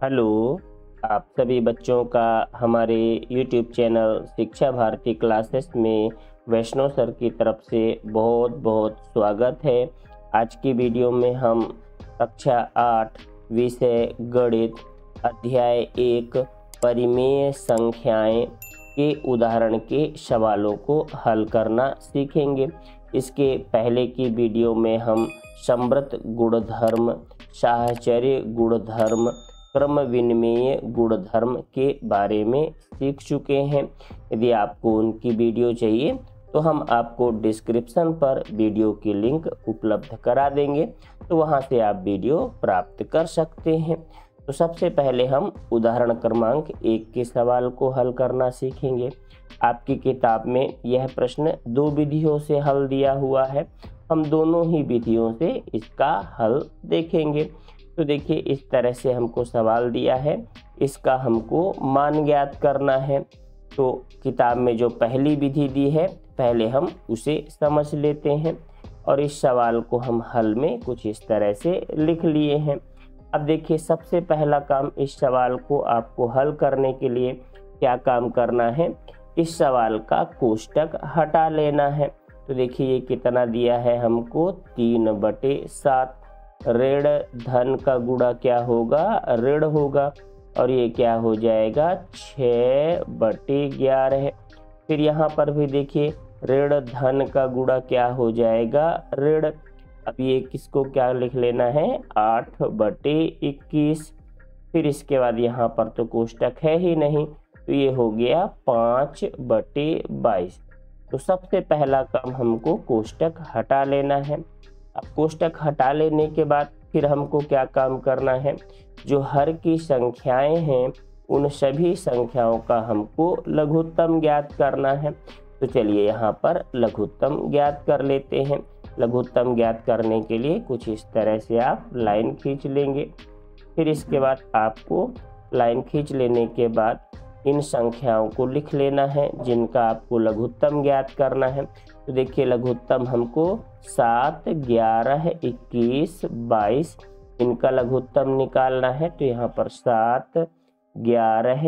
Hello. आप सभी बच्चों का हमारे YouTube चैनल शिक्षा भारती क्लासेस में वैष्णव सर की तरफ से बहुत बहुत स्वागत है। आज की वीडियो में हम कक्षा 8 विषय गणित अध्याय 1 परिमेय संख्याएं के उदाहरण के सवालों को हल करना सीखेंगे। इसके पहले की वीडियो में हम समृद्ध गुणधर्म, साहचर्य गुणधर्म, क्रम विनिमेय गुणधर्म के बारे में सीख चुके हैं। यदि आपको उनकी वीडियो चाहिए तो हम आपको डिस्क्रिप्शन पर वीडियो की लिंक उपलब्ध करा देंगे, तो वहां से आप वीडियो प्राप्त कर सकते हैं। तो सबसे पहले हम उदाहरण क्रमांक 1 के सवाल को हल करना सीखेंगे। आपकी किताब में यह प्रश्न 2 विधियों से हल दिया हुआ है। हम दोनों ही विधियों से इसका हल देखेंगे। तो देखिए, इस तरह से हमको सवाल दिया है, इसका हमको मान ज्ञात करना है। तो किताब में जो पहली विधि दी है पहले हम उसे समझ लेते हैं और इस सवाल को हम हल में कुछ इस तरह से लिख लिए हैं। अब देखिए, सबसे पहला काम इस सवाल को आपको हल करने के लिए क्या काम करना है, इस सवाल का कोष्टक हटा लेना है। तो देखिए, ये कितना दिया है हमको, 3/7। ऋण धन का गुणा क्या होगा, ऋण होगा, और ये क्या हो जाएगा 6/11। फिर यहाँ पर भी देखिए, ऋण धन का गुणा क्या हो जाएगा, ऋण। अब ये किसको क्या लिख लेना है, 8/21। फिर इसके बाद यहाँ पर तो कोष्टक है ही नहीं, तो ये हो गया 5/22। तो सबसे पहला काम हमको कोष्टक हटा लेना है। अब कोष्टक हटा लेने के बाद फिर हमको क्या काम करना है, जो हर की संख्याएं हैं उन सभी संख्याओं का हमको लघुत्तम ज्ञात करना है। तो चलिए यहाँ पर लघुत्तम ज्ञात कर लेते हैं। लघुत्तम ज्ञात करने के लिए कुछ इस तरह से आप लाइन खींच लेंगे। फिर इसके बाद आपको लाइन खींच लेने के बाद इन संख्याओं को लिख लेना है जिनका आपको लघुत्तम ज्ञात करना है। तो देखिए, लघुत्तम हमको 7, 11, 21, 22 इनका लघुत्तम निकालना है। तो यहाँ पर 7, 11,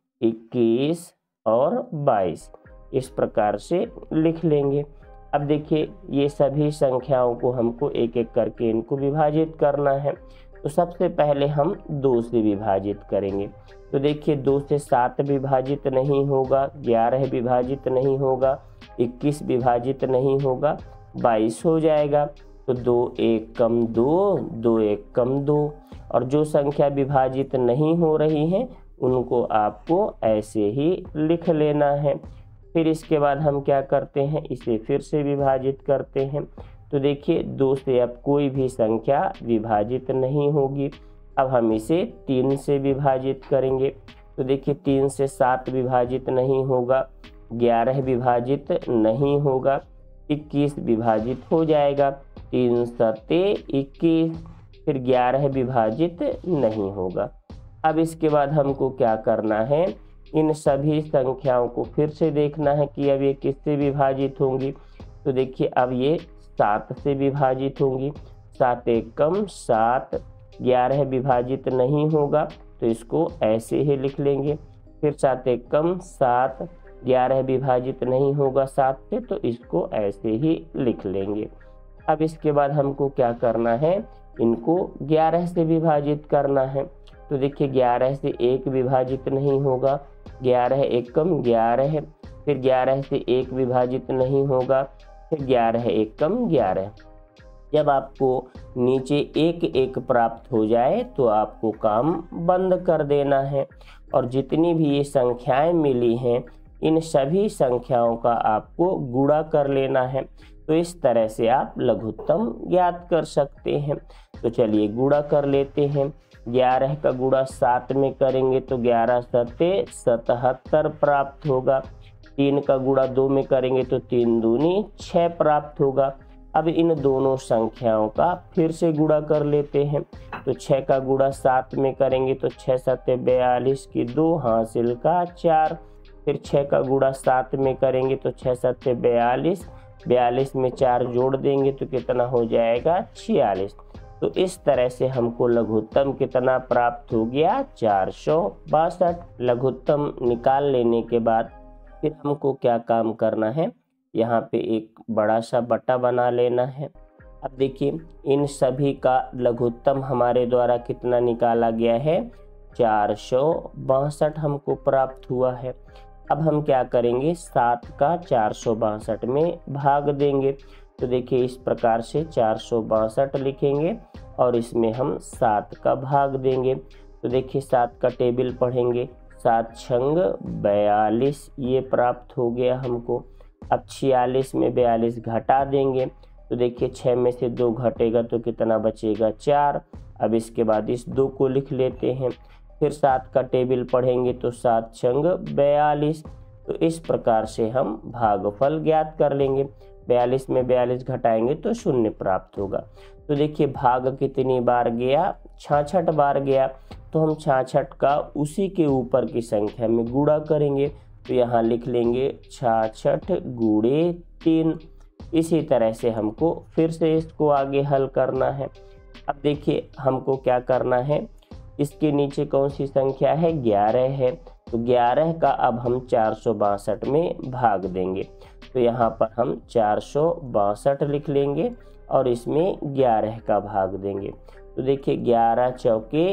21 और 22 इस प्रकार से लिख लेंगे। अब देखिए, ये सभी संख्याओं को हमको एक एक करके इनको विभाजित करना है। तो सबसे पहले हम 2 से विभाजित करेंगे। तो देखिए, 2 से 7 विभाजित नहीं होगा, 11 विभाजित नहीं होगा, 21 विभाजित नहीं होगा, 22 हो जाएगा। तो 2 1 कम 2, 2 1 कम 2। और जो संख्या विभाजित नहीं हो रही हैं उनको आपको ऐसे ही लिख लेना है। फिर इसके बाद हम क्या करते हैं, इसे फिर से विभाजित करते हैं। तो देखिए, 2 से अब कोई भी संख्या विभाजित नहीं होगी। अब हम इसे 3 से विभाजित करेंगे। तो देखिए, 3 से 7 विभाजित नहीं होगा, 11 विभाजित नहीं होगा, 21 विभाजित हो जाएगा। 3 सते 21, फिर 11 विभाजित नहीं होगा। अब इसके बाद हमको क्या करना है, इन सभी संख्याओं को फिर से देखना है कि अब ये किससे विभाजित होंगी। तो देखिए, अब ये 7 से विभाजित होंगी। 7 1 कम 7, 11 विभाजित नहीं होगा तो इसको ऐसे ही लिख लेंगे। फिर 7 1 कम 7, 11 विभाजित नहीं होगा 7 से, तो इसको ऐसे ही लिख लेंगे। अब इसके बाद हमको क्या करना है, इनको 11 से विभाजित करना है। तो देखिए, 11 से 1 विभाजित नहीं होगा, 11 1 कम 11, फिर 11 से 1 विभाजित नहीं होगा, फिर 11 1 कम 11। जब आपको नीचे 1 1 प्राप्त हो जाए तो आपको काम बंद कर देना है और जितनी भी ये संख्याएं मिली हैं इन सभी संख्याओं का आपको गुणा कर लेना है। तो इस तरह से आप लघुत्तम ज्ञात कर सकते हैं। तो चलिए गुणा कर लेते हैं। 11 का गुणा 7 में करेंगे तो 11 सते 77 प्राप्त होगा। 3 का गुणा 2 में करेंगे तो 3 दूनी 6 प्राप्त होगा। अब इन दोनों संख्याओं का फिर से गुणा कर लेते हैं। तो 6 का गुणा 7 में करेंगे तो 6 सते 42 की 2 हासिल का 4। फिर 6 का गुणा 7 में करेंगे तो 6 सते 42, 42 में 4 जोड़ देंगे तो कितना हो जाएगा 46। तो इस तरह से हमको लघुत्तम कितना प्राप्त हो गया, 462। लघुत्तम निकाल लेने के बाद फिर हमको क्या काम करना है, यहाँ पे एक बड़ा सा बटा बना लेना है। अब देखिए इन सभी का लघुत्तम हमारे द्वारा कितना निकाला गया है, 462 हमको प्राप्त हुआ है। अब हम क्या करेंगे, 7 का 462 में भाग देंगे। तो देखिए इस प्रकार से 462 लिखेंगे और इसमें हम 7 का भाग देंगे। तो देखिए 7 का टेबल पढ़ेंगे, 7 छंग 42 ये प्राप्त हो गया हमको। अब 46 में 42 घटा देंगे। तो देखिए 6 में से 2 घटेगा तो कितना बचेगा, 4। अब इसके बाद इस 2 को लिख लेते हैं। फिर 7 का टेबल पढ़ेंगे तो 7 छंग 42। तो इस प्रकार से हम भागफल ज्ञात कर लेंगे। 42 में 42 घटाएंगे तो 0 प्राप्त होगा। तो देखिए भाग कितनी बार गया, 66 बार गया। तो हम 66 का उसी के ऊपर की संख्या में गुणा करेंगे। तो यहाँ लिख लेंगे 66 गुणे 3। इसी तरह से हमको फिर से इसको आगे हल करना है। अब देखिए हमको क्या करना है, इसके नीचे कौन सी संख्या है, 11 है। तो 11 का अब हम 462 में भाग देंगे। तो यहाँ पर हम 462 लिख लेंगे और इसमें 11 का भाग देंगे। तो देखिए 11 चौके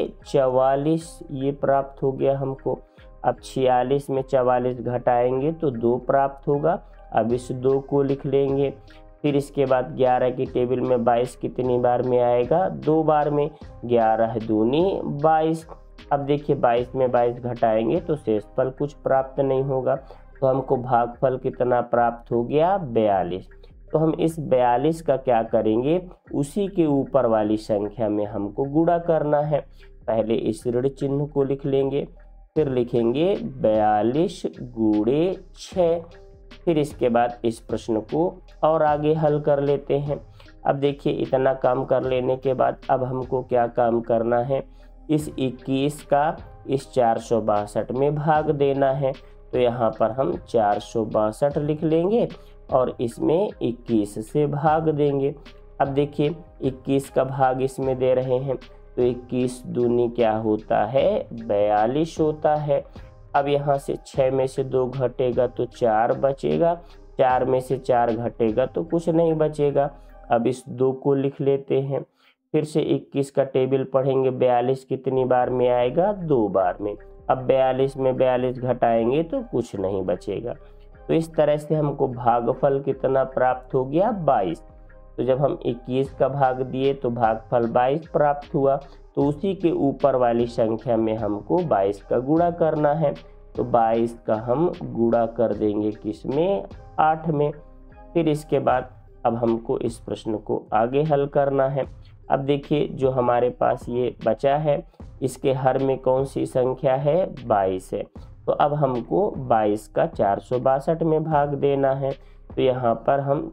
44 ये प्राप्त हो गया हमको। अब 46 में 44 घटाएंगे तो 2 प्राप्त होगा। अब इस 2 को लिख लेंगे। फिर इसके बाद 11 की टेबल में 22 कितनी बार में आएगा, 2 बार में। 11 दूनी 22। अब देखिए 22 में 22 घटाएंगे तो शेषफल कुछ प्राप्त नहीं होगा। तो हमको भागफल कितना प्राप्त हो गया, 42। तो हम इस 42 का क्या करेंगे, उसी के ऊपर वाली संख्या में हमको गुणा करना है। पहले इस ऋण चिन्ह को लिख लेंगे, फिर लिखेंगे 42 गुणे 6। फिर इसके बाद इस प्रश्न को और आगे हल कर लेते हैं। अब देखिए इतना काम कर लेने के बाद अब हमको क्या काम करना है, इस 21 का इस 462 में भाग देना है। तो यहाँ पर हम 462 लिख लेंगे और इसमें 21 से भाग देंगे। अब देखिए 21 का भाग इसमें दे रहे हैं तो 21 दूनी क्या होता है, 42 होता है। अब यहाँ से 6 में से 2 घटेगा तो 4 बचेगा। 4 में से 4 घटेगा तो कुछ नहीं बचेगा। अब इस 2 को लिख लेते हैं। फिर से 21 का टेबल पढ़ेंगे, 42 कितनी बार में आएगा, 2 बार में। अब 42 में 42 घटाएंगे तो कुछ नहीं बचेगा। तो इस तरह से हमको भागफल कितना प्राप्त हो गया, 22। तो जब हम 21 का भाग दिए तो भागफल 22 प्राप्त हुआ। तो उसी के ऊपर वाली संख्या में हमको 22 का गुणा करना है। तो 22 का हम गुणा कर देंगे किसमें, 8 में। फिर इसके बाद अब हमको इस प्रश्न को आगे हल करना है। अब देखिए जो हमारे पास ये बचा है, इसके हर में कौन सी संख्या है, 22 है। तो अब हमको 22 का 462 में भाग देना है। तो यहाँ पर हम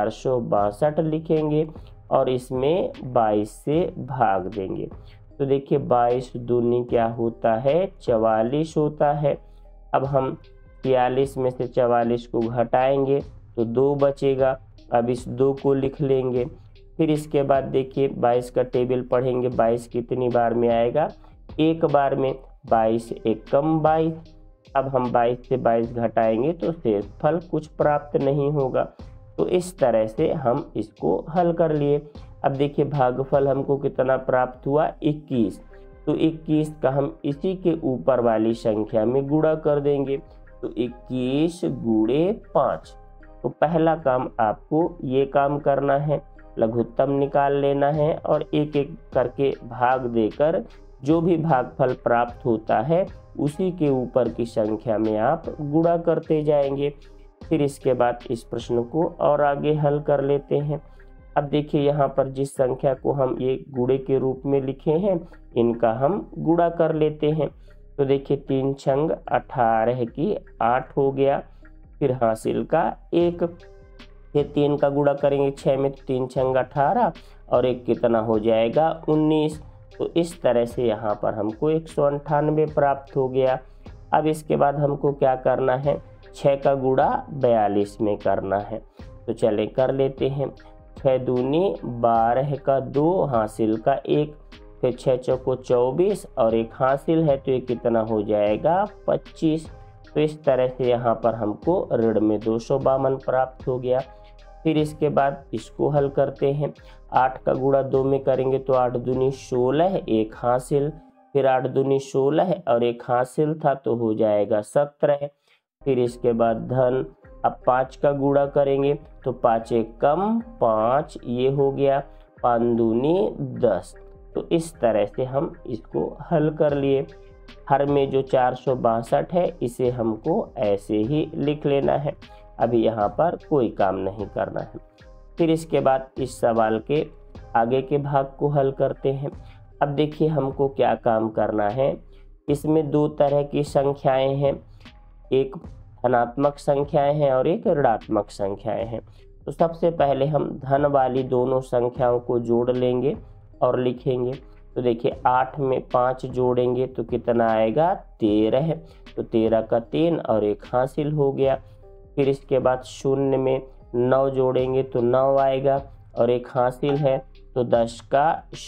462 लिखेंगे और इसमें 22 से भाग देंगे। तो देखिए 22 दूनी क्या होता है, 44 होता है। अब हम 46 में से 44 को घटाएंगे तो 2 बचेगा। अब इस 2 को लिख लेंगे। फिर इसके बाद देखिए 22 का टेबल पढ़ेंगे, 22 कितनी बार में आएगा, 1 बार में। 22 एकम 22। अब हम 22 से 22 घटाएंगे तो शेषफल कुछ प्राप्त नहीं होगा। तो इस तरह से हम इसको हल कर लिए। अब देखिए भागफल हमको कितना प्राप्त हुआ, 21। तो 21 का हम इसी के ऊपर वाली संख्या में गुणा कर देंगे। तो 21 गुणे 5। तो पहला काम आपको ये काम करना है, लघुत्तम निकाल लेना है और एक एक करके भाग देकर जो भी भागफल प्राप्त होता है उसी के ऊपर की संख्या में आप गुणा करते जाएंगे। फिर इसके बाद इस प्रश्न को और आगे हल कर लेते हैं। अब देखिए यहाँ पर जिस संख्या को हम ये गुणे के रूप में लिखे हैं, इनका हम गुणा कर लेते हैं। तो देखिए 3 छंग 18 की 8 हो गया। फिर हासिल का 1। फिर 3 का गुणा करेंगे 6 में, तो 3 छंग 18 और 1 कितना हो जाएगा, 19। तो इस तरह से यहाँ पर हमको 198 प्राप्त हो गया। अब इसके बाद हमको क्या करना है, 6 का गुणा 42 में करना है। तो चले कर लेते हैं। 6 दूनी 12 का 2 हासिल का 1, फिर 6 चौको 24 और 1 हासिल है तो ये कितना हो जाएगा 25। तो इस तरह से यहाँ पर हमको ऋण में 252 प्राप्त हो गया। फिर इसके बाद इसको हल करते हैं। 8 का गुणा 2 में करेंगे तो 8 दूनी 16, 1 हासिल, फिर 8 दूनी 16 और 1 हासिल था तो हो जाएगा 17। फिर इसके बाद धन, अब 5 का गुणा करेंगे तो 5 1 कम 5, ये हो गया 5 दूनी 10। तो इस तरह से हम इसको हल कर लिए। हर में जो 462 है इसे हमको ऐसे ही लिख लेना है, अभी यहाँ पर कोई काम नहीं करना है। फिर इसके बाद इस सवाल के आगे के भाग को हल करते हैं। अब देखिए हमको क्या काम करना है। इसमें 2 तरह की संख्याएं हैं, एक धनात्मक संख्याएं हैं और एक ऋणात्मक संख्याएं हैं। तो सबसे पहले हम धन वाली दोनों संख्याओं को जोड़ लेंगे और लिखेंगे। तो देखिए 8 में 5 जोड़ेंगे तो कितना आएगा 13, तो 13 का 3 और 1 हासिल हो गया। फिर इसके बाद 0 में 9 जोड़ेंगे तो 9 आएगा और 1 हासिल है तो 10 का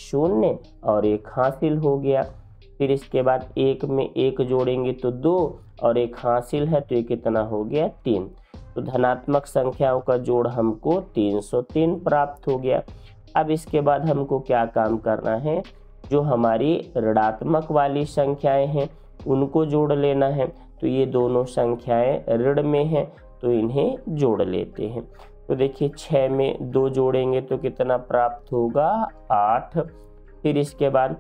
0 और 1 हासिल हो गया। फिर इसके बाद 1 में 1 जोड़ेंगे तो 2 और 1 हासिल है तो ये कितना हो गया 3। तो धनात्मक संख्याओं का जोड़ हमको 303 प्राप्त हो गया। अब इसके बाद हमको क्या काम करना है, जो हमारी ऋणात्मक वाली संख्याएं हैं उनको जोड़ लेना है। तो ये दोनों संख्याएं ऋण में हैं तो इन्हें जोड़ लेते हैं। तो देखिए 6 में 2 जोड़ेंगे तो कितना प्राप्त होगा 8। फिर इसके बाद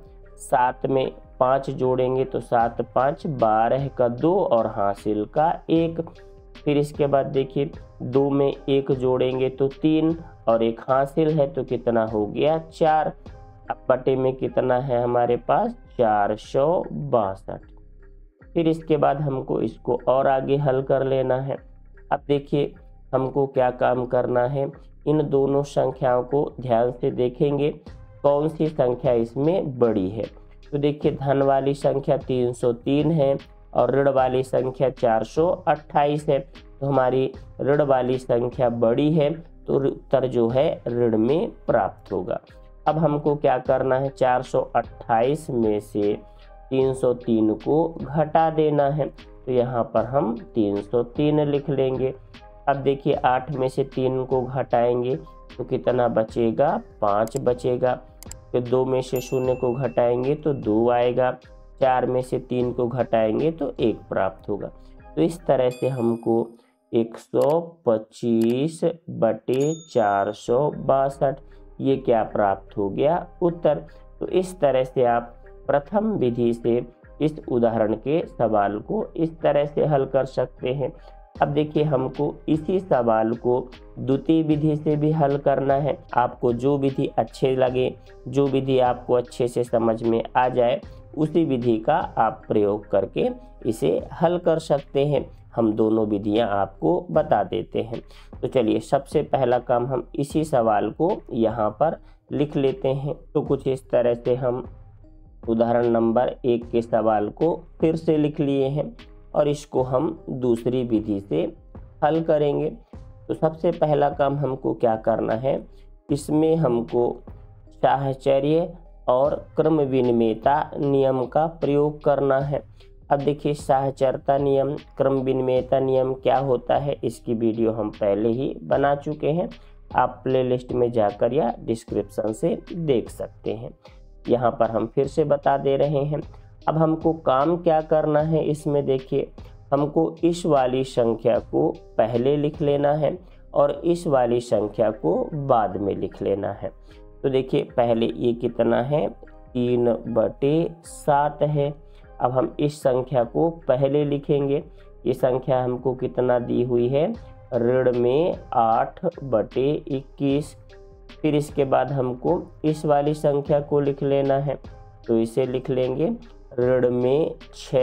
7 में 5 जोड़ेंगे तो 7 5 12 का 2 और हासिल का 1। फिर इसके बाद देखिए 2 में 1 जोड़ेंगे तो 3 और 1 हासिल है तो कितना हो गया 4। अब बटे में कितना है हमारे पास 462। फिर इसके बाद हमको इसको और आगे हल कर लेना है। अब देखिए हमको क्या काम करना है, इन दोनों संख्याओं को ध्यान से देखेंगे कौन सी संख्या इसमें बड़ी है। तो देखिए धन वाली संख्या 303 है और ऋण वाली संख्या 428 है, तो हमारी ऋण वाली संख्या बड़ी है तो उत्तर जो है ऋण में प्राप्त होगा। अब हमको क्या करना है, 428 में से 303 को घटा देना है। तो यहाँ पर हम 303 लिख लेंगे। अब देखिए 8 में से 3 को घटाएंगे तो कितना बचेगा 5 बचेगा। फिर 2 में से 0 को घटाएंगे तो 2 आएगा। 4 में से 3 को घटाएंगे तो 1 प्राप्त होगा। तो इस तरह से हमको 125 बटे 462 ये क्या प्राप्त हो गया उत्तर। तो इस तरह से आप प्रथम विधि से इस उदाहरण के सवाल को इस तरह से हल कर सकते हैं। अब देखिए हमको इसी सवाल को द्वितीय विधि से भी हल करना है। आपको जो विधि अच्छे लगे, जो विधि आपको अच्छे से समझ में आ जाए, उसी विधि का आप प्रयोग करके इसे हल कर सकते हैं। हम दोनों विधियां आपको बता देते हैं। तो चलिए सबसे पहला काम हम इसी सवाल को यहाँ पर लिख लेते हैं। तो कुछ इस तरह से हम उदाहरण नंबर 1 के सवाल को फिर से लिख लिए हैं और इसको हम दूसरी विधि से हल करेंगे। तो सबसे पहला काम हमको क्या करना है, इसमें हमको साहचर्य और क्रम विनिमेयता नियम का प्रयोग करना है। अब देखिए साहचर्यता नियम, क्रम विनिमेयता नियम क्या होता है, इसकी वीडियो हम पहले ही बना चुके हैं। आप प्लेलिस्ट में जाकर या डिस्क्रिप्शन से देख सकते हैं। यहाँ पर हम फिर से बता दे रहे हैं। अब हमको काम क्या करना है, इसमें देखिए हमको इस वाली संख्या को पहले लिख लेना है और इस वाली संख्या को बाद में लिख लेना है। तो देखिए पहले ये कितना है 3/7 है। अब हम इस संख्या को पहले लिखेंगे। ये संख्या हमको कितना दी हुई है, ऋण में 8/21। फिर इसके बाद हमको इस वाली संख्या को लिख लेना है। तो इसे लिख लेंगे ऋण में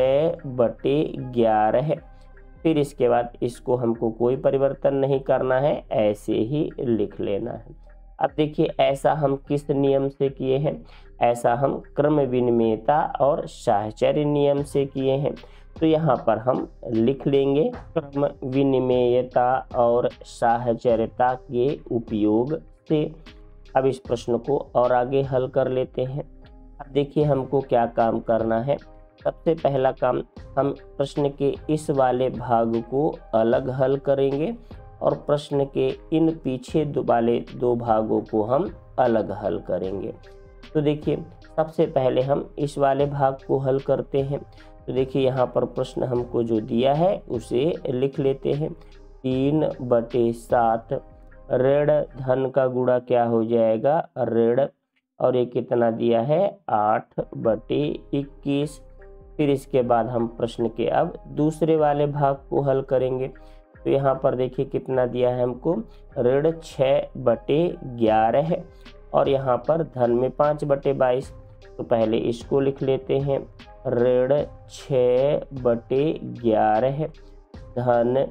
6/11। फिर इसके बाद इसको हमको कोई परिवर्तन नहीं करना है, ऐसे ही लिख लेना है। अब देखिए ऐसा हम किस नियम से किए हैं, ऐसा हम क्रम विनिमेयता और साहचर्य नियम से किए हैं। तो यहाँ पर हम लिख लेंगे क्रम विनिमेयता और साहचर्यता के उपयोग से अब इस प्रश्न को और आगे हल कर लेते हैं। अब देखिए हमको क्या काम करना है। सबसे पहला काम, हम प्रश्न के इस वाले भाग को अलग हल करेंगे और प्रश्न के इन पीछे वाले दो भागों को हम अलग हल करेंगे। तो देखिए सबसे पहले हम इस वाले भाग को हल करते हैं। तो देखिए यहाँ पर प्रश्न हमको जो दिया है उसे लिख लेते हैं। 3/7 ऋण धन का गुणा क्या हो जाएगा, ऋण, और ये कितना दिया है 8/21। फिर इसके बाद हम प्रश्न के अब दूसरे वाले भाग को हल करेंगे। तो यहाँ पर देखिए कितना दिया है हमको, ऋण 6/11 है और यहाँ पर धन में 5/22। तो पहले इसको लिख लेते हैं, ऋण 6/11 है, धन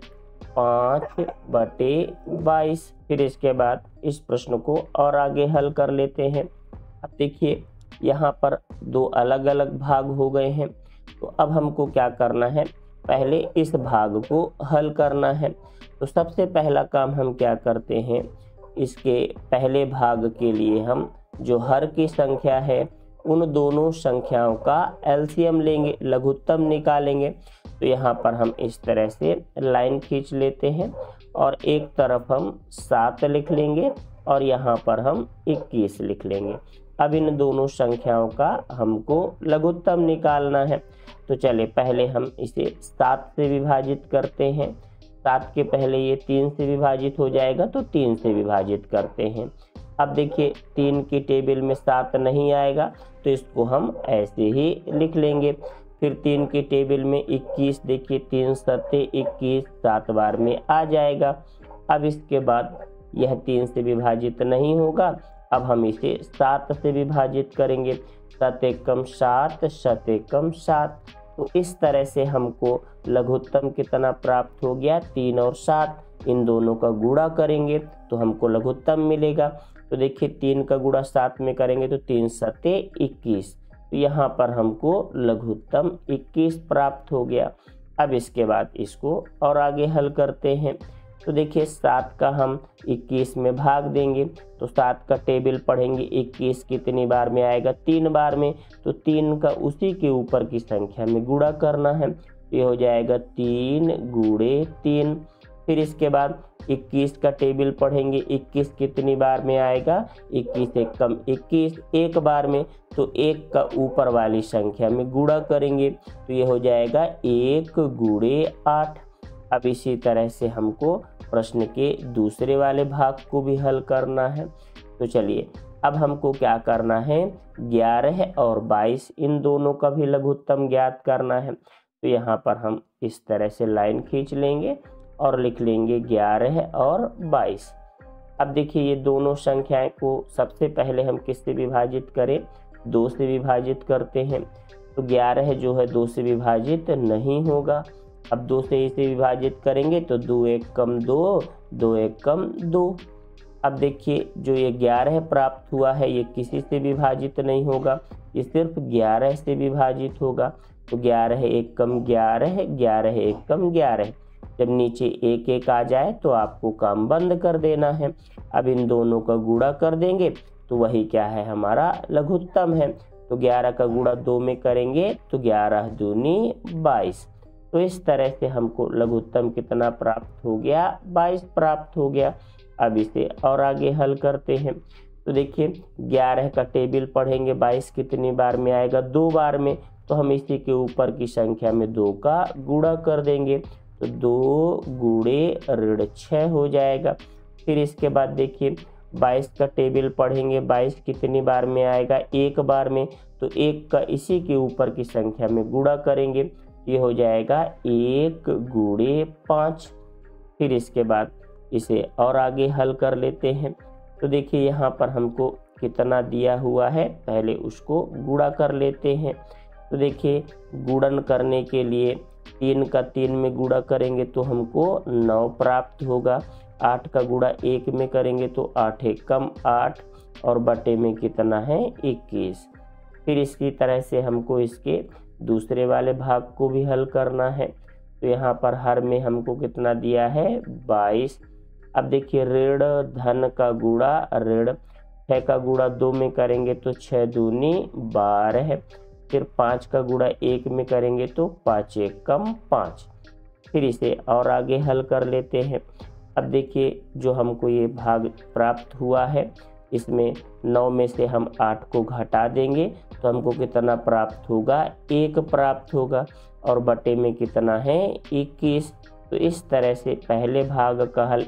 5/22। फिर इसके बाद इस प्रश्न को और आगे हल कर लेते हैं। अब देखिए यहाँ पर दो अलग अलग भाग हो गए हैं। तो अब हमको क्या करना है, पहले इस भाग को हल करना है। तो सबसे पहला काम हम क्या करते हैं, इसके पहले भाग के लिए हम जो हर की संख्या है उन दोनों संख्याओं का एलसीएम लेंगे, लघुत्तम निकालेंगे। तो यहाँ पर हम इस तरह से लाइन खींच लेते हैं और एक तरफ हम 7 लिख लेंगे और यहाँ पर हम 21 लिख लेंगे। अब इन दोनों संख्याओं का हमको लघुत्तम निकालना है। तो चलिए पहले हम इसे 7 से विभाजित करते हैं। 7 के पहले ये 3 से विभाजित हो जाएगा तो 3 से विभाजित करते हैं। अब देखिए 3 की टेबल में 7 नहीं आएगा तो इसको हम ऐसे ही लिख लेंगे। फिर 3 की टेबल में 21, देखिए 3 सत्ते 21, 7 बार में आ जाएगा। अब इसके बाद यह 3 से विभाजित नहीं होगा, अब हम इसे 7 से विभाजित करेंगे। 7 एकम 7, 7 एकम 7। तो इस तरह से हमको लघुत्तम कितना प्राप्त हो गया, 3 और 7। इन दोनों का गुणा करेंगे तो हमको लघुत्तम मिलेगा। तो देखिए 3 का गुणा 7 में करेंगे तो 3 सत्ते 21। तो यहाँ पर हमको लघुत्तम 21 प्राप्त हो गया। अब इसके बाद इसको और आगे हल करते हैं। तो देखिए 7 का हम 21 में भाग देंगे तो 7 का टेबल पढ़ेंगे, 21 कितनी बार में आएगा, 3 बार में। तो 3 का उसी के ऊपर की संख्या में गुणा करना है। ये हो जाएगा 3 गुणे 3। फिर इसके बाद 21 का टेबल पढ़ेंगे, 21 कितनी बार में आएगा, 21 एकम 21, एक बार में। तो 1 का ऊपर वाली संख्या में गुणा करेंगे तो ये हो जाएगा 1 गुणे 8। अब इसी तरह से हमको प्रश्न के दूसरे वाले भाग को भी हल करना है। तो चलिए अब हमको क्या करना है, 11 और 22 इन दोनों का भी लघुत्तम ज्ञात करना है। तो यहाँ पर हम इस तरह से लाइन खींच लेंगे और लिख लेंगे 11 और 22। अब देखिए ये दोनों संख्याएं को सबसे पहले हम किससे विभाजित करें, 2 से विभाजित करते हैं। तो 11 जो है 2 से विभाजित नहीं होगा। अब 2 से इसे विभाजित करेंगे तो 2 एकम 2, 2 एकम 2। अब देखिए जो ये 11 प्राप्त हुआ है ये किसी से विभाजित नहीं होगा, ये सिर्फ 11 से विभाजित होगा। तो 11 एकम 11, 11 एकम 11। जब नीचे 1 1 आ जाए तो आपको काम बंद कर देना है। अब इन दोनों का गुणा कर देंगे तो वही क्या है, हमारा लघुत्तम है। तो 11 का गुणा 2 में करेंगे तो 11 दूनी 22। तो इस तरह से हमको लघुत्तम कितना प्राप्त हो गया, 22 प्राप्त हो गया। अब इसे और आगे हल करते हैं। तो देखिए 11 का टेबल पढ़ेंगे, 22 कितनी बार में आएगा, 2 बार में। तो हम इसी के ऊपर की संख्या में 2 का गुणा कर देंगे तो 2 गुणे ऋण 6 हो जाएगा। फिर इसके बाद देखिए 22 का टेबल पढ़ेंगे, 22 कितनी बार में आएगा, 1 बार में। तो 1 का इसी के ऊपर की संख्या में गुणा करेंगे, ये हो जाएगा 1 गुणे 5। फिर इसके बाद इसे और आगे हल कर लेते हैं। तो देखिए यहाँ पर हमको कितना दिया हुआ है, पहले उसको गुणा कर लेते हैं। तो देखिए गुणन करने के लिए 3 का 3 में गुणा करेंगे तो हमको 9 प्राप्त होगा। 8 का गुणा 1 में करेंगे तो 8 एकम 8 और बटे में कितना है 21। फिर इसकी तरह से हमको इसके दूसरे वाले भाग को भी हल करना है। तो यहाँ पर हर में हमको कितना दिया है 22। अब देखिए ऋण धन का गुणा ऋण, 6 का गुणा 2 में करेंगे तो 6 दूनी 12, फिर 5 का गुणा 1 में करेंगे तो 5 एक कम 5। फिर इसे और आगे हल कर लेते हैं। अब देखिए जो हमको ये भाग प्राप्त हुआ है, इसमें 9 में से हम 8 को घटा देंगे तो हमको कितना प्राप्त होगा, 1 प्राप्त होगा, और बटे में कितना है 21। तो इस तरह से पहले भाग का हल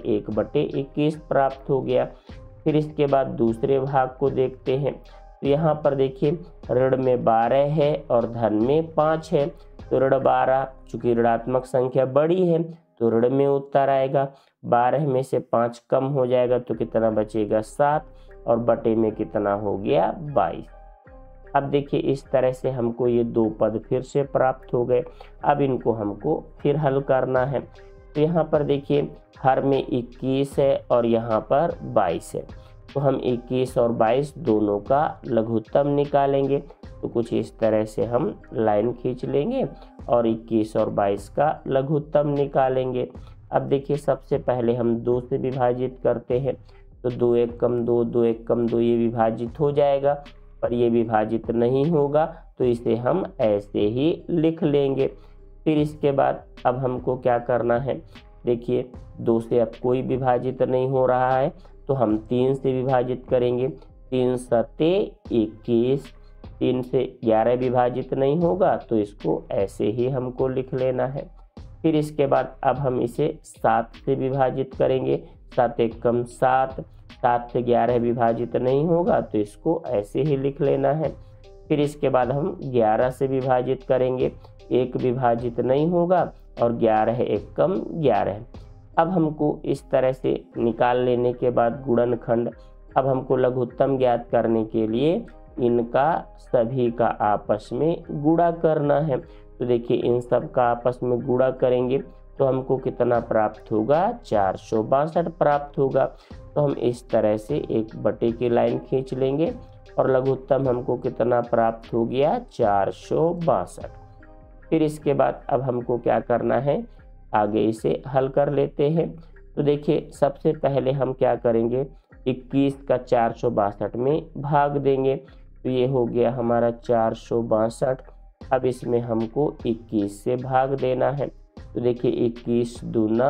1/21 प्राप्त हो गया। फिर इसके बाद दूसरे भाग को देखते हैं। तो यहाँ पर देखिए ऋण में 12 है और धन में 5 है, तो ऋण 12, चूंकि ऋणात्मक संख्या बड़ी है तो ऋण में उत्तर आएगा। 12 में से 5 कम हो जाएगा तो कितना बचेगा 7, और बटे में कितना हो गया 22। अब देखिए इस तरह से हमको ये 2 पद फिर से प्राप्त हो गए। अब इनको हमको फिर हल करना है। तो यहाँ पर देखिए हर में 21 है और यहाँ पर 22 है, तो हम 21 और 22 दोनों का लघुत्तम निकालेंगे। तो कुछ इस तरह से हम लाइन खींच लेंगे और 21 और 22 का लघुत्तम निकालेंगे। अब देखिए सबसे पहले हम 2 से विभाजित करते हैं, तो 2 एक कम 2, 2 एक कम 2, ये विभाजित हो जाएगा, पर ये विभाजित नहीं होगा तो इसे हम ऐसे ही लिख लेंगे। फिर इसके बाद अब हमको क्या करना है, देखिए 2 से अब कोई विभाजित नहीं हो रहा है तो हम 3 से विभाजित करेंगे। 3 सते 21, 3 से 11 विभाजित नहीं होगा तो इसको ऐसे ही हमको लिख लेना है। फिर इसके बाद अब हम इसे 7 से विभाजित करेंगे। 7 एक कम 7, 7 से 11 विभाजित नहीं होगा तो इसको ऐसे ही लिख लेना है। फिर इसके बाद हम 11 से विभाजित करेंगे, 1 विभाजित नहीं होगा, और 11 एक कम 11। अब हमको इस तरह से निकाल लेने के बाद गुणनखंड, अब हमको लघुत्तम ज्ञात करने के लिए इनका सभी का आपस में गुणा करना है। तो देखिए इन सब का आपस में गुणा करेंगे तो हमको कितना प्राप्त होगा, 462 प्राप्त होगा। तो हम इस तरह से एक बटे की लाइन खींच लेंगे और लघुत्तम हमको कितना प्राप्त हो गया, 462। फिर इसके बाद अब हमको क्या करना है, आगे इसे हल कर लेते हैं। तो देखिए सबसे पहले हम क्या करेंगे, 21 का 462 में भाग देंगे, तो ये हो गया हमारा 462। अब इसमें हमको 21 से भाग देना है। तो देखिए 21 दूना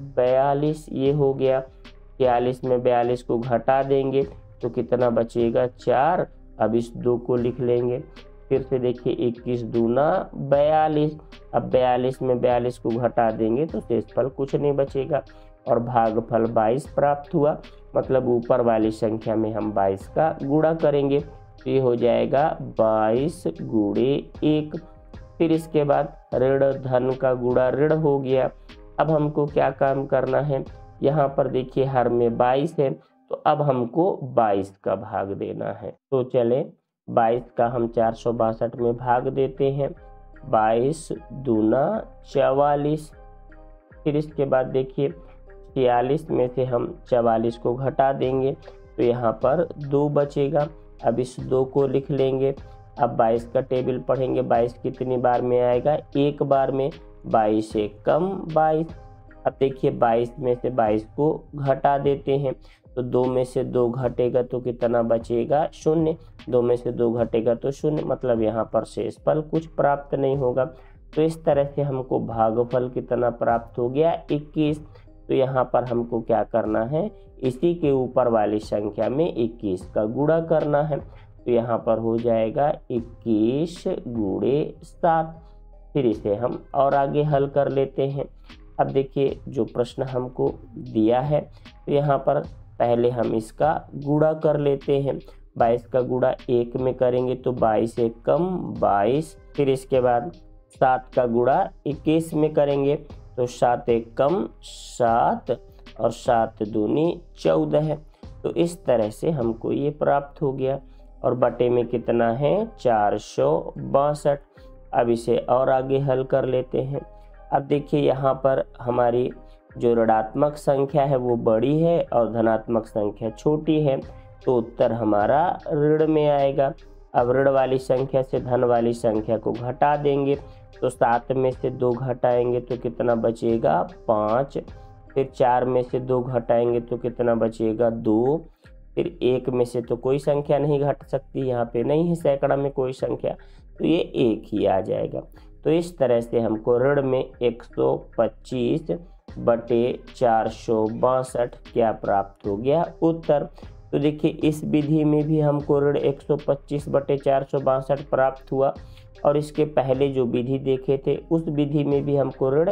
42, ये हो गया। 46 में 42 को घटा देंगे तो कितना बचेगा, 4। अब इस 2 को लिख लेंगे। फिर से देखिए 21 दूना 42, अब 42 में 42 को घटा देंगे तो शेषफल कुछ नहीं बचेगा, और भागफल 22 प्राप्त हुआ। मतलब ऊपर वाली संख्या में हम 22 का गुणा करेंगे, तो ये हो जाएगा 22 गुणे 1। फिर इसके बाद ऋण धन का गुणा ऋण हो गया। अब हमको क्या काम करना है, यहाँ पर देखिए हर में 22 है तो अब हमको 22 का भाग देना है। तो चले 22 का हम 462 में भाग देते हैं। 22 दूना 44। फिर इसके बाद देखिए 46 में से हम 44 को घटा देंगे तो यहाँ पर 2 बचेगा। अब इस 2 को लिख लेंगे। अब 22 का टेबल पढ़ेंगे, 22 कितनी बार में आएगा, 1 बार में। 22 एक कम 22। अब देखिए 22 में से 22 को घटा देते हैं, तो 2 में से 2 घटेगा तो कितना बचेगा, 0। 2 में से 2 घटेगा तो 0, मतलब यहाँ पर शेषफल कुछ प्राप्त नहीं होगा। तो इस तरह से हमको भागफल कितना प्राप्त हो गया, 21। तो यहाँ पर हमको क्या करना है, इसी के ऊपर वाली संख्या में 21 का गुणा करना है। तो यहाँ पर हो जाएगा 21 गुणे 7। फिर इसे हम और आगे हल कर लेते हैं। अब देखिए जो प्रश्न हमको दिया है, तो यहाँ पर पहले हम इसका गुणा कर लेते हैं। 22 का गुणा 1 में करेंगे तो 22 एक कम 22। फिर इसके बाद 7 का गुणा 21 में करेंगे तो 7 एक कम 7, और 7 दूनी 14 है। तो इस तरह से हमको ये प्राप्त हो गया, और बटे में कितना है, 462। अब इसे और आगे हल कर लेते हैं। अब देखिए यहाँ पर हमारी जो ऋणात्मक संख्या है वो बड़ी है और धनात्मक संख्या छोटी है, तो उत्तर हमारा ऋण में आएगा। अब ऋण वाली संख्या से धन वाली संख्या को घटा देंगे, तो 7 में से 2 घटाएंगे तो कितना बचेगा, 5। फिर 4 में से 2 घटाएंगे तो कितना बचेगा 2, फिर 1 में से तो कोई संख्या नहीं घट सकती, यहाँ पे नहीं है सैकड़ा में कोई संख्या, तो ये 1 ही आ जाएगा। तो इस तरह से हमको ऋण में 125/462 क्या प्राप्त हो गया, उत्तर। तो देखिए इस विधि में भी हमको ऋण 125/462 प्राप्त हुआ, और इसके पहले जो विधि देखे थे उस विधि में भी हमको ऋण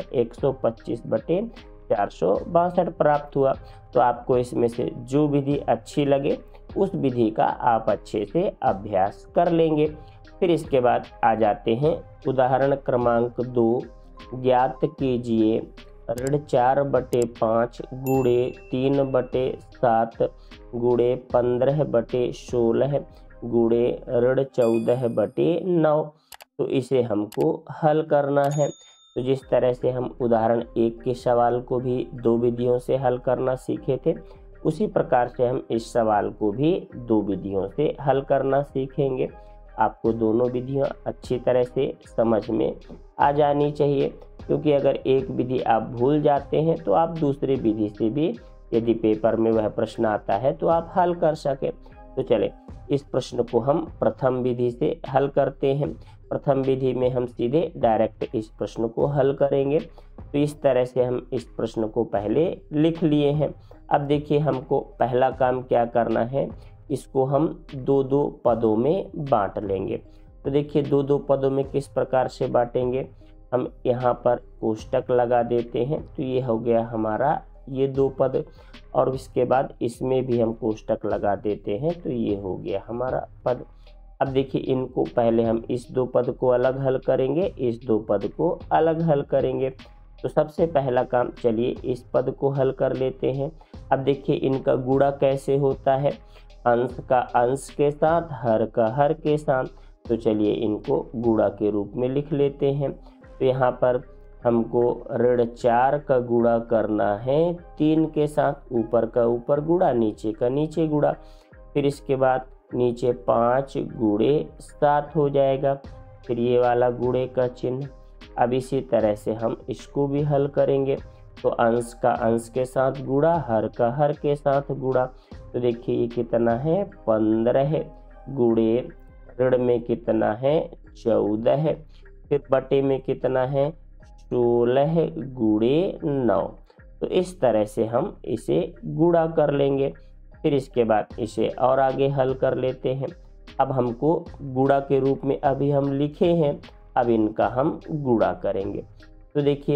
125/462 प्राप्त हुआ। तो आपको इसमें से जो विधि अच्छी लगे उस विधि का आप अच्छे से अभ्यास कर लेंगे। फिर इसके बाद आ जाते हैं उदाहरण क्रमांक 2। ज्ञात कीजिए ऋण 4/5 गुणे 3/7 गुणे 15/16 गुणे ऋण 14/9। तो इसे हमको हल करना है। तो जिस तरह से हम उदाहरण 1 के सवाल को भी 2 विधियों से हल करना सीखे थे, उसी प्रकार से हम इस सवाल को भी 2 विधियों से हल करना सीखेंगे। आपको दोनों विधियां अच्छी तरह से समझ में आ जानी चाहिए, क्योंकि अगर एक विधि आप भूल जाते हैं तो आप दूसरी विधि से भी, यदि पेपर में वह प्रश्न आता है, तो आप हल कर सकें। तो चले इस प्रश्न को हम प्रथम विधि से हल करते हैं। प्रथम विधि में हम सीधे डायरेक्ट इस प्रश्न को हल करेंगे। तो इस तरह से हम इस प्रश्न को पहले लिख लिए हैं। अब देखिए हमको पहला काम क्या करना है, इसको हम 2-2 पदों में बांट लेंगे। तो देखिए 2-2 पदों में किस प्रकार से बांटेंगे, हम यहाँ पर कोष्टक लगा देते हैं। तो ये हो गया हमारा ये 2 पद, और इसके बाद इसमें भी हम कोष्टक लगा देते हैं। तो ये हो गया हमारा पद। अब देखिए इनको पहले हम इस 2 पद को अलग हल करेंगे, इस 2 पद को अलग हल करेंगे। तो सबसे पहला काम, चलिए इस पद को हल कर लेते हैं। अब देखिए इनका गुणा कैसे होता है, अंश का अंश के साथ, हर का हर के साथ। तो चलिए इनको गुणा के रूप में लिख लेते हैं। तो यहाँ पर हमको ऋण 4 का गुणा करना है 3 के साथ, ऊपर का ऊपर गुणा, नीचे का नीचे गुणा। फिर इसके बाद नीचे 5 गुणे 7 हो जाएगा, फिर ये वाला गुणे का चिन्ह। अब इसी तरह से हम इसको भी हल करेंगे। तो अंश का अंश के साथ गुणा, हर का हर के साथ गुणा। तो देखिए ये कितना है 15 गुणे ऋण में कितना है 14, फिर बटे में कितना है 16 गुणे 9। तो इस तरह से हम इसे गुणा कर लेंगे। फिर इसके बाद इसे और आगे हल कर लेते हैं। अब हमको गुणा के रूप में अभी हम लिखे हैं, अब इनका हम गुणा करेंगे। तो देखिए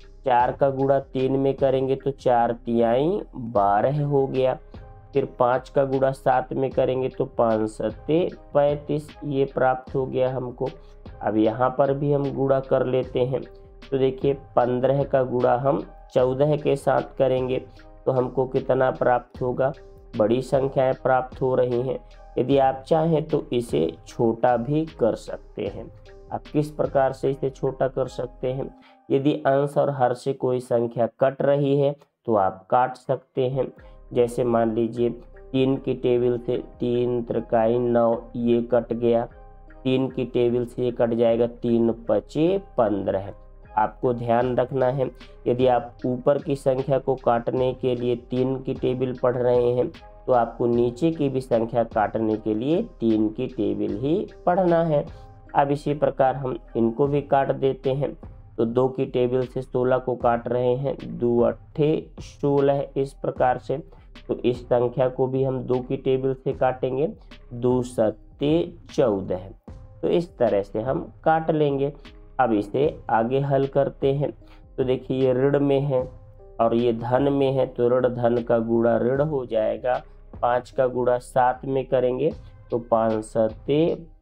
4 का गुणा 3 में करेंगे तो 4 तिहाई 12 हो गया। फिर 5 का गुणा 7 में करेंगे तो 5 सत्ते 35, ये प्राप्त हो गया हमको। अब यहाँ पर भी हम गुणा कर लेते हैं। तो देखिए 15 का गुणा हम 14 के साथ करेंगे तो हमको कितना प्राप्त होगा, बड़ी संख्याएं प्राप्त हो रही हैं। यदि आप चाहें तो इसे छोटा भी कर सकते हैं। आप किस प्रकार से इसे छोटा कर सकते हैं, यदि अंश और हर से कोई संख्या कट रही है तो आप काट सकते हैं। जैसे मान लीजिए 3 की टेबल से 3 त्रिकाई 9, ये कट गया। 3 की टेबल से ये कट जाएगा, 3 पचे 15। आपको ध्यान रखना है, यदि आप ऊपर की संख्या को काटने के लिए 3 की टेबल पढ़ रहे हैं तो आपको नीचे की भी संख्या काटने के लिए 3 की टेबल ही पढ़ना है। अब इसी प्रकार हम इनको भी काट देते हैं। तो 2 की टेबल से 16 को काट रहे हैं, 2 अट्ठे 16, इस प्रकार से। तो इस संख्या को भी हम 2 की टेबल से काटेंगे, 2 सत्ते 14। तो इस तरह से हम काट लेंगे। अब इसे आगे हल करते हैं। तो देखिए ये ऋण में है और ये धन में है, तो ऋण धन का गुणा ऋण हो जाएगा। 5 का गुणा 7 में करेंगे तो 5 सत्ते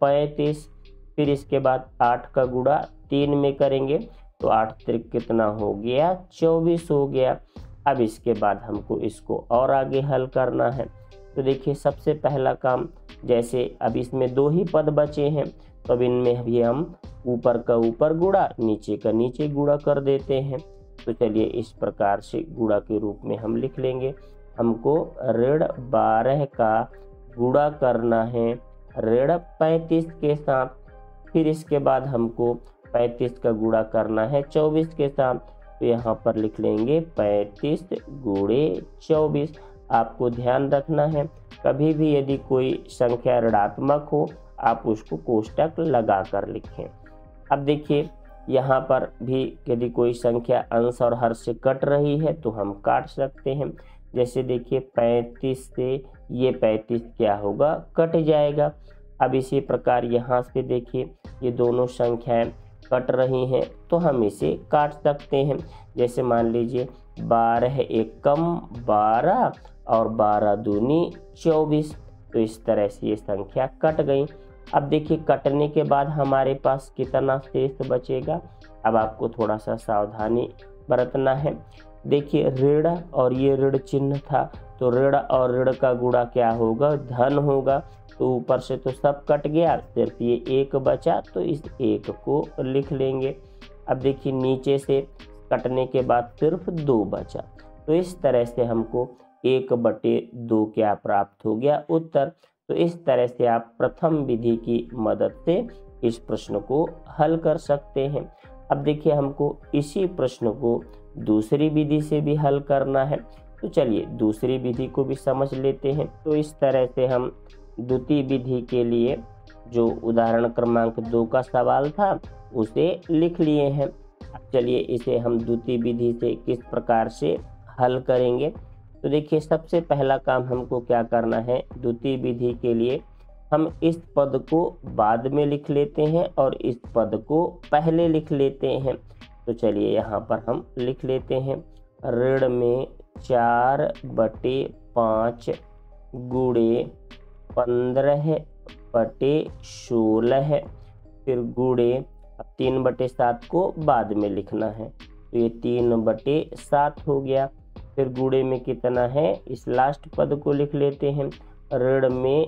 35। फिर इसके बाद 8 का गुणा 3 में करेंगे तो 8 त्रिक कितना हो गया 24 हो गया। अब इसके बाद हमको इसको और आगे हल करना है। तो देखिए सबसे पहला काम, जैसे अब इसमें 2 ही पद बचे हैं तो अब इनमें भी हम ऊपर का ऊपर गुणा, नीचे का नीचे गुणा कर देते हैं। तो चलिए इस प्रकार से गुणा के रूप में हम लिख लेंगे। हमको ऋण 12 का गुणा करना है ऋण 35 के साथ। फिर इसके बाद हमको 35 का गुणा करना है 24 के साथ। तो यहाँ पर लिख लेंगे 35 गुणे 24। आपको ध्यान रखना है, कभी भी यदि कोई संख्या ऋणात्मक हो आप उसको कोष्टक लगा कर लिखें। अब देखिए यहाँ पर भी यदि कोई संख्या अंश और हर से कट रही है तो हम काट सकते हैं। जैसे देखिए 35 से ये 35 क्या होगा, कट जाएगा। अब इसी प्रकार यहाँ से देखिए ये दोनों संख्याएं कट रही हैं तो हम इसे काट सकते हैं। जैसे मान लीजिए 12 एकम 12 और 12 दूनी 24, तो इस तरह से ये संख्या कट गई। अब देखिए कटने के बाद हमारे पास कितना शेष बचेगा। अब आपको थोड़ा सा सावधानी बरतना है। देखिए ऋण और ये ऋण चिन्ह था, तो ऋण और ऋण का गुणा क्या होगा, धन होगा। तो ऊपर से तो सब कट गया, सिर्फ ये एक बचा, तो इस एक को लिख लेंगे। अब देखिए नीचे से कटने के बाद सिर्फ 2 बचा, तो इस तरह से हमको 1/2 क्या प्राप्त हो गया, उत्तर। तो इस तरह से आप प्रथम विधि की मदद से इस प्रश्न को हल कर सकते हैं। अब देखिए हमको इसी प्रश्न को दूसरी विधि से भी हल करना है, तो चलिए दूसरी विधि को भी समझ लेते हैं। तो इस तरह से हम द्वितीय विधि के लिए जो उदाहरण क्रमांक 2 का सवाल था उसे लिख लिए हैं। अब चलिए इसे हम द्वितीय विधि से किस प्रकार से हल करेंगे। तो देखिए सबसे पहला काम हमको क्या करना है, द्वितीय विधि के लिए हम इस पद को बाद में लिख लेते हैं और इस पद को पहले लिख लेते हैं। तो चलिए यहाँ पर हम लिख लेते हैं, ऋण में 4/5 गुणे 15/16, फिर गुणे 3/7 को बाद में लिखना है, तो ये 3/7 हो गया। फिर गुणे में कितना है, इस लास्ट पद को लिख लेते हैं, ऋण में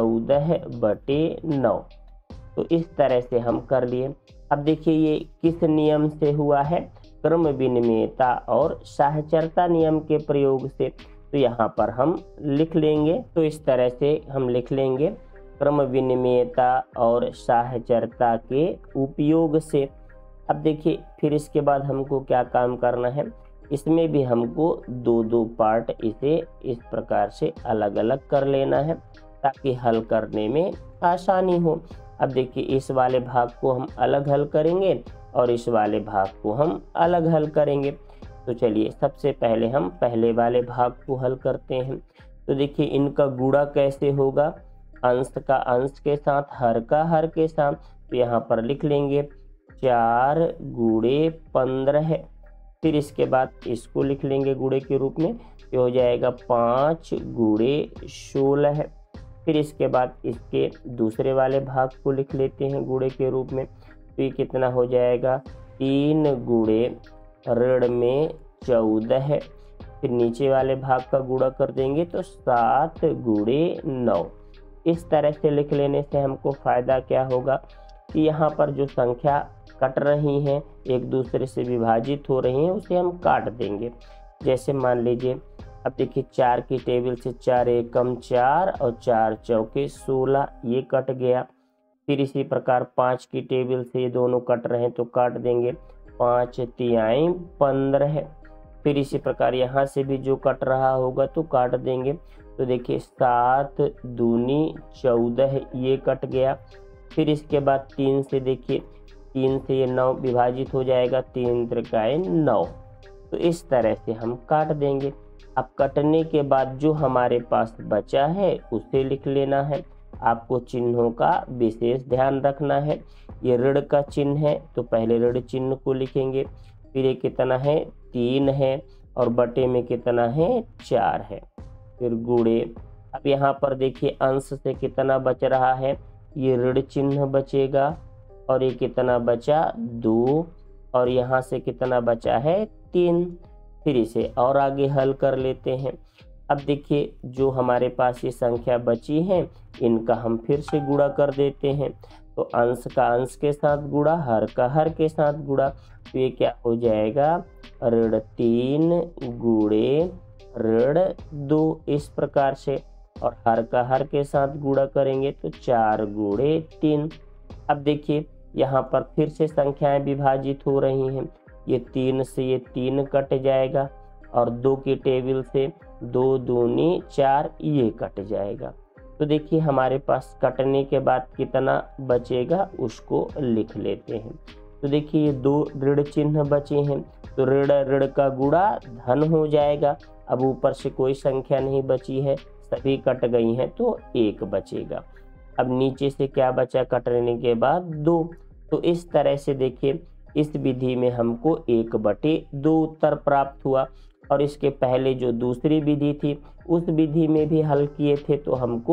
14/9। तो इस तरह से हम कर लिए। अब देखिए ये किस नियम से हुआ है, क्रम विनिमयता और साहचर्यता नियम के प्रयोग से। तो यहाँ पर हम लिख लेंगे, तो इस तरह से हम लिख लेंगे, क्रम विनिमयता और साहचर्यता के उपयोग से। अब देखिए फिर इसके बाद हमको क्या काम करना है, इसमें भी हमको 2-2 पार्ट इसे इस प्रकार से अलग अलग कर लेना है ताकि हल करने में आसानी हो। अब देखिए इस वाले भाग को हम अलग हल करेंगे और इस वाले भाग को हम अलग हल करेंगे। तो चलिए सबसे पहले हम पहले वाले भाग को हल करते हैं। तो देखिए इनका गुणा कैसे होगा, अंश का अंश के साथ, हर का हर के साथ। तो यहाँ पर लिख लेंगे 4 गुणे 15, फिर इसके बाद इसको लिख लेंगे गुणे के रूप में, ये हो जाएगा 5 गुणे 16। फिर इसके बाद इसके दूसरे वाले भाग को लिख लेते हैं गुणे के रूप में, तो ये कितना हो जाएगा, 3 गुणे ऋण में 14। फिर नीचे वाले भाग का गुणा कर देंगे तो 7 गुणे 9। इस तरह से लिख लेने से हमको फ़ायदा क्या होगा कि यहाँ पर जो संख्या कट रही हैं, एक दूसरे से विभाजित हो रही हैं, उसे हम काट देंगे। जैसे मान लीजिए अब देखिए 4 की टेबल से 4 एकम 4 और 4 चौके 16, ये कट गया। फिर इसी प्रकार 5 की टेबल से ये दोनों कट रहे हैं तो काट देंगे, 5 तिहाई 15। फिर इसी प्रकार यहाँ से भी जो कट रहा होगा तो काट देंगे। तो देखिए 7 दूनी 14, ये कट गया। फिर इसके बाद 3 से देखिए 3 से ये 9 विभाजित हो जाएगा, 3 त्रिकाएँ 9। तो इस तरह से हम काट देंगे। अब कटने के बाद जो हमारे पास बचा है उसे लिख लेना है। आपको चिन्हों का विशेष ध्यान रखना है। ये ऋण का चिन्ह है तो पहले ऋण चिन्ह को लिखेंगे, फिर ये कितना है 3 है और बटे में कितना है 4 है, फिर गुणे। अब यहाँ पर देखिए अंश से कितना बच रहा है, ये ऋण चिन्ह बचेगा और ये कितना बचा 2 और यहाँ से कितना बचा है 3। फिर इसे और आगे हल कर लेते हैं। अब देखिए जो हमारे पास ये संख्या बची है इनका हम फिर से गुणा कर देते हैं। तो अंश का अंश के साथ गुणा, हर का हर के साथ गुणा, तो ये क्या हो जाएगा, ऋण 3 गुणे ऋण 2, इस प्रकार से। और हर का हर के साथ गुणा करेंगे तो 4 गुणे 3। अब देखिए यहाँ पर फिर से संख्याएं विभाजित हो रही हैं, ये 3 से ये 3 कट जाएगा और 2 की टेबल से 2 दूनी 4 ये कट जाएगा। तो देखिए हमारे पास कटने के बाद कितना बचेगा उसको लिख लेते हैं। तो देखिए ये 2 ऋण चिन्ह बचे हैं, तो ऋण ऋण का गुणा धन हो जाएगा। अब ऊपर से कोई संख्या नहीं बची है, सभी कट गई हैं, तो 1 बचेगा। अब नीचे से क्या बचा कटने के बाद 2। तो इस तरह से देखिए इस विधि में हमको 1/2 उत्तर प्राप्त हुआ। और इसके पहले जो दूसरी विधि थी उस विधि में भी हल किए थे तो हमको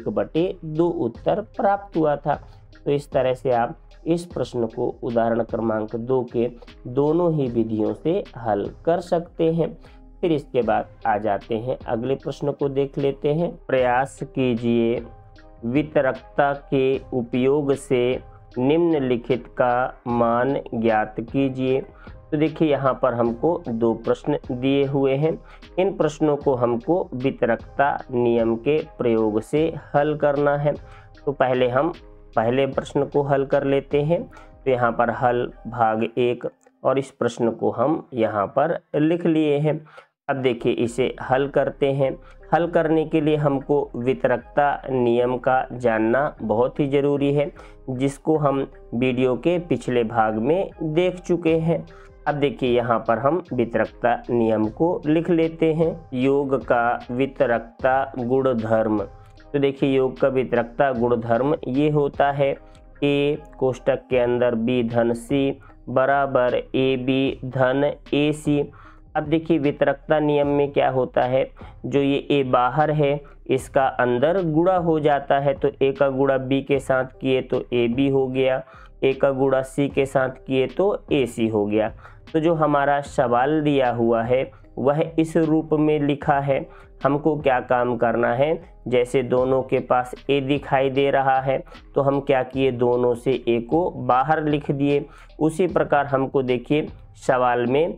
1/2 उत्तर प्राप्त हुआ था। तो इस तरह से आप इस प्रश्न को उदाहरण क्रमांक 2 के दोनों ही विधियों से हल कर सकते हैं। फिर इसके बाद आ जाते हैं अगले प्रश्न को देख लेते हैं। प्रयास कीजिए वितरकता के उपयोग से निम्नलिखित का मान ज्ञात कीजिए। तो देखिए यहाँ पर हमको 2 प्रश्न दिए हुए हैं। इन प्रश्नों को हमको वितरकता नियम के प्रयोग से हल करना है। तो पहले हम पहले प्रश्न को हल कर लेते हैं। तो यहाँ पर हल भाग 1 और इस प्रश्न को हम यहाँ पर लिख लिए हैं। अब देखिए इसे हल करते हैं। हल करने के लिए हमको वितरकता नियम का जानना बहुत ही ज़रूरी है, जिसको हम वीडियो के पिछले भाग में देख चुके हैं। अब देखिए यहाँ पर हम वितरकता नियम को लिख लेते हैं। योग का वितरकता गुणधर्म। तो देखिए योग का वितरकता गुणधर्म ये होता है A कोष्टक के अंदर B धन C बराबर AB धन AC। अब देखिए वितरकता नियम में क्या होता है, जो ये A बाहर है इसका अंदर गुणा हो जाता है। तो A का गुणा B के साथ किए तो AB हो गया, A का गुणा C के साथ किए तो AC हो गया। तो जो हमारा सवाल दिया हुआ है वह इस रूप में लिखा है। हमको क्या काम करना है, जैसे दोनों के पास A दिखाई दे रहा है तो हम क्या किए, दोनों से A को बाहर लिख दिए। उसी प्रकार हमको देखिए सवाल में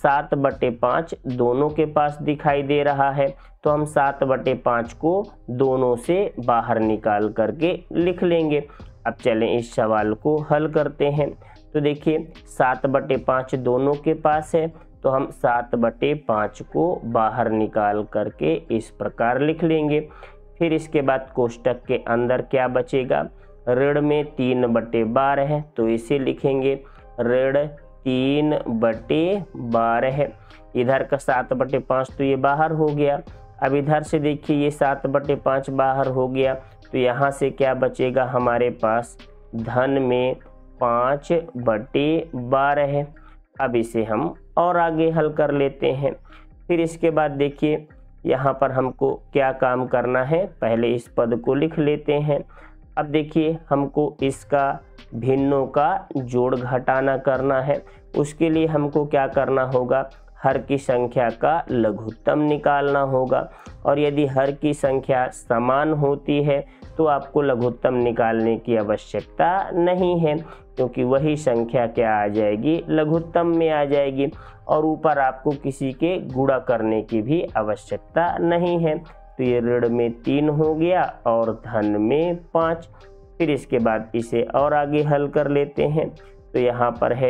7/5 दोनों के पास दिखाई दे रहा है तो हम 7/5 को दोनों से बाहर निकाल करके लिख लेंगे। अब चलें इस सवाल को हल करते हैं। तो देखिए 7/5 दोनों के पास है तो हम 7/5 को बाहर निकाल करके इस प्रकार लिख लेंगे। फिर इसके बाद कोष्टक के अंदर क्या बचेगा, ऋण में 3/12 है तो इसे लिखेंगे ऋण 3/12 है। इधर का 7/5 तो ये बाहर हो गया। अब इधर से देखिए ये 7/5 बाहर हो गया तो यहाँ से क्या बचेगा हमारे पास, धन में 5/12 है। अब इसे हम और आगे हल कर लेते हैं। फिर इसके बाद देखिए यहाँ पर हमको क्या काम करना है, पहले इस पद को लिख लेते हैं। अब देखिए हमको इसका भिन्नों का जोड़ घटाना करना है। उसके लिए हमको क्या करना होगा, हर की संख्या का लघुत्तम निकालना होगा। और यदि हर की संख्या समान होती है तो आपको लघुत्तम निकालने की आवश्यकता नहीं है, क्योंकि वही संख्या क्या आ जाएगी, लघुत्तम में आ जाएगी। और ऊपर आपको किसी के गुणा करने की भी आवश्यकता नहीं है। तो ये ऋण में 3 हो गया और धन में 5। फिर इसके बाद इसे और आगे हल कर लेते हैं। तो यहाँ पर है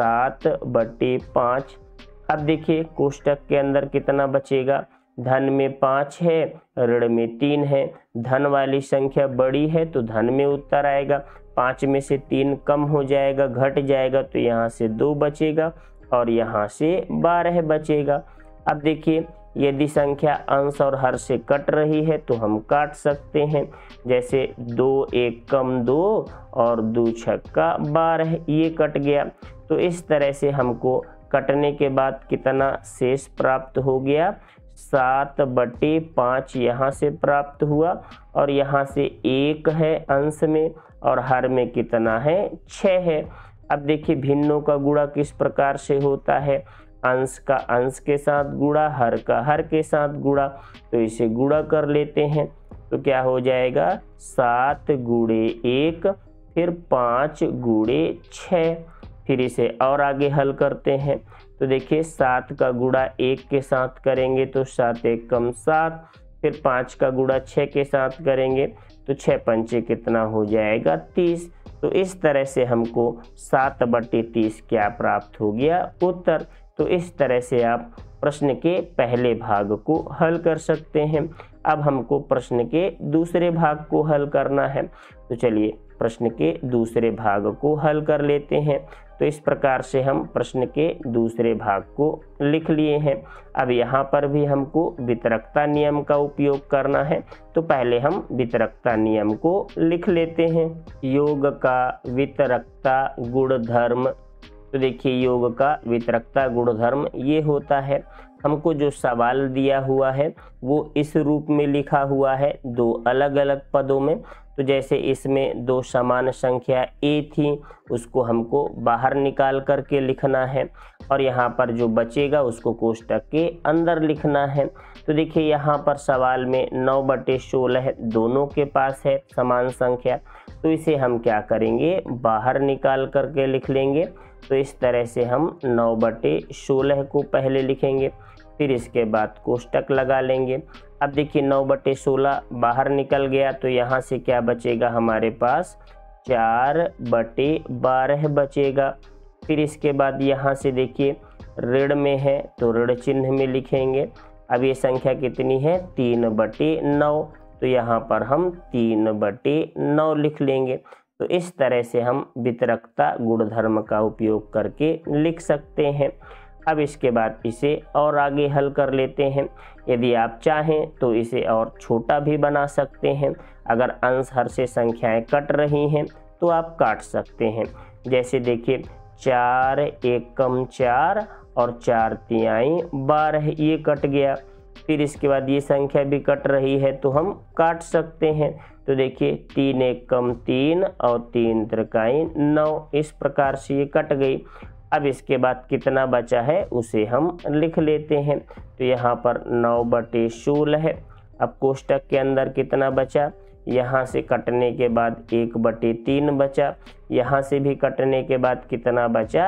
7/5। अब देखिए कोष्टक के अंदर कितना बचेगा, धन में 5 है, ऋण में 3 है। धन वाली संख्या बड़ी है तो धन में उत्तर आएगा। 5 में से 3 कम हो जाएगा, घट जाएगा, तो यहाँ से 2 बचेगा और यहाँ से 12 बचेगा। अब देखिए यदि संख्या अंश और हर से कट रही है तो हम काट सकते हैं, जैसे 2 1 कम 2 और 2 छक्का 12, ये कट गया। तो इस तरह से हमको कटने के बाद कितना शेष प्राप्त हो गया, 7/5 यहाँ से प्राप्त हुआ और यहाँ से 1 है अंश में और हर में कितना है, 6 है। अब देखिए भिन्नों का गुणा किस प्रकार से होता है, अंश का अंश के साथ गुणा, हर का हर के साथ गुणा। तो इसे गुणा कर लेते हैं तो क्या हो जाएगा, 7 गुणे 1 फिर 5 गुणे 6। फिर इसे और आगे हल करते हैं। तो देखिए 7 का गुणा 1 के साथ करेंगे तो 7 1 कम 7, फिर 5 का गुणा 6 के साथ करेंगे तो 6 पंचे कितना हो जाएगा, 30। तो इस तरह से हमको 7/30 क्या प्राप्त हो गया? उत्तर। तो इस तरह से आप प्रश्न के पहले भाग को हल कर सकते हैं। अब हमको प्रश्न के दूसरे भाग को हल करना है। तो चलिए प्रश्न के दूसरे भाग को हल कर लेते हैं। तो इस प्रकार से हम प्रश्न के दूसरे भाग को लिख लिए हैं। अब यहाँ पर भी हमको वितरकता नियम का उपयोग करना है। तो पहले हम वितरकता नियम को लिख लेते हैं। योग का वितरकता गुणधर्म। तो देखिए योग का वितरकता गुणधर्म ये होता है। हमको जो सवाल दिया हुआ है वो इस रूप में लिखा हुआ है, दो अलग अलग पदों में। तो जैसे इसमें दो समान संख्या a थी, उसको हमको बाहर निकाल करके लिखना है और यहाँ पर जो बचेगा उसको कोष्टक के अंदर लिखना है। तो देखिए यहाँ पर सवाल में 9/16 दोनों के पास है समान संख्या, तो इसे हम क्या करेंगे? बाहर निकाल करके लिख लेंगे। तो इस तरह से हम 9/16 को पहले लिखेंगे, फिर इसके बाद कोष्टक लगा लेंगे। अब देखिए 9/16 बाहर निकल गया, तो यहाँ से क्या बचेगा हमारे पास? 4/12 बचेगा। फिर इसके बाद यहाँ से देखिए ऋण में है तो ऋण चिन्ह में लिखेंगे। अब ये संख्या कितनी है? 3/9, तो यहाँ पर हम 3/9 लिख लेंगे। तो इस तरह से हम वितरकता गुणधर्म का उपयोग करके लिख सकते हैं। अब इसके बाद इसे और आगे हल कर लेते हैं। यदि आप चाहें तो इसे और छोटा भी बना सकते हैं। अगर अंश हर से संख्याएं कट रही हैं तो आप काट सकते हैं। जैसे देखिए 4 एकम 4 और 4 तिहाई 12, ये कट गया। फिर इसके बाद ये संख्या भी कट रही है तो हम काट सकते हैं। तो देखिए 3 एकम 3 और 3 त्रिकाई 9, इस प्रकार से ये कट गई। अब इसके बाद कितना बचा है उसे हम लिख लेते हैं। तो यहाँ पर 9/16 है। अब कोष्टक के अंदर कितना बचा? यहाँ से कटने के बाद 1/3 बचा। यहाँ से भी कटने के बाद कितना बचा?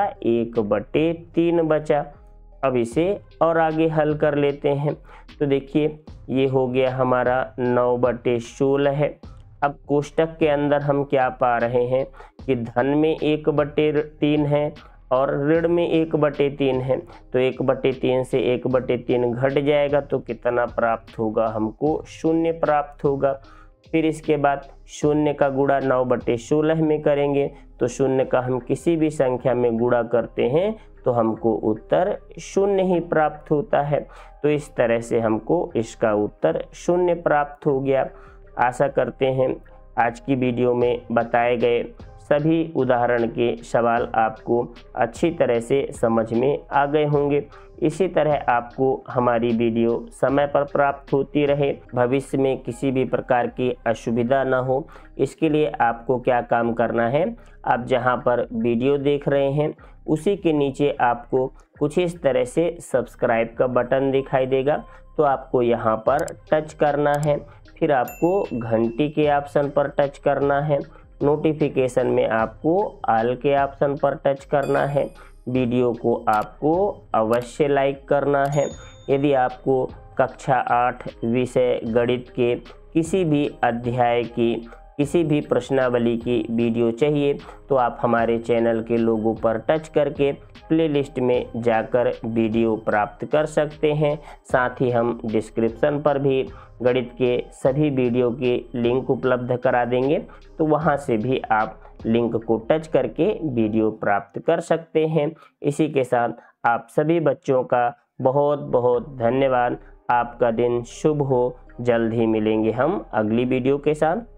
1/3 बचा। अब इसे और आगे हल कर लेते हैं। तो देखिए ये हो गया हमारा 9/16 है। अब कोष्टक के अंदर हम क्या पा रहे हैं कि धन में 1/3 है और ऋण में 1/3 है। तो 1/3 से 1/3 घट जाएगा तो कितना प्राप्त होगा? हमको 0 प्राप्त होगा। फिर इसके बाद 0 का गुणा 9/16 में करेंगे, तो 0 का हम किसी भी संख्या में गुणा करते हैं तो हमको उत्तर 0 ही प्राप्त होता है। तो इस तरह से हमको इसका उत्तर 0 प्राप्त हो गया। आशा करते हैं आज की वीडियो में बताए गए सभी उदाहरण के सवाल आपको अच्छी तरह से समझ में आ गए होंगे। इसी तरह आपको हमारी वीडियो समय पर प्राप्त होती रहे, भविष्य में किसी भी प्रकार की असुविधा ना हो, इसके लिए आपको क्या काम करना है? आप जहां पर वीडियो देख रहे हैं उसी के नीचे आपको कुछ इस तरह से सब्सक्राइब का बटन दिखाई देगा, तो आपको यहाँ पर टच करना है। फिर आपको घंटी के ऑप्शन पर टच करना है। नोटिफिकेशन में आपको ऑल के ऑप्शन पर टच करना है। वीडियो को आपको अवश्य लाइक करना है। यदि आपको कक्षा 8 विषय गणित के किसी भी अध्याय की किसी भी प्रश्नावली की वीडियो चाहिए तो आप हमारे चैनल के लोगो पर टच करके प्लेलिस्ट में जाकर वीडियो प्राप्त कर सकते हैं। साथ ही हम डिस्क्रिप्शन पर भी गणित के सभी वीडियो के लिंक उपलब्ध करा देंगे, तो वहां से भी आप लिंक को टच करके वीडियो प्राप्त कर सकते हैं। इसी के साथ आप सभी बच्चों का बहुत बहुत धन्यवाद। आपका दिन शुभ हो। जल्द ही मिलेंगे हम अगली वीडियो के साथ।